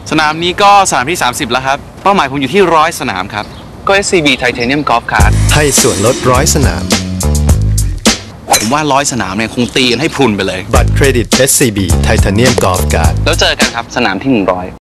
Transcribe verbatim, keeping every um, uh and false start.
สนามนี้ก็สนามที่สามสิบแล้วครับเป้าหมายผมอยู่ที่ร้อยสนามครับก็ เอส ซี บี Titanium Golf Cart ให้ส่วนลดร้อยสนามผมว่าร้อยสนามเนี่ยคงตีกันให้พรุนไปเลยบัตรเครดิต เอส ซี บี Titanium Golf Cart แล้วเจอกันครับสนามที่หนึ่งร้อย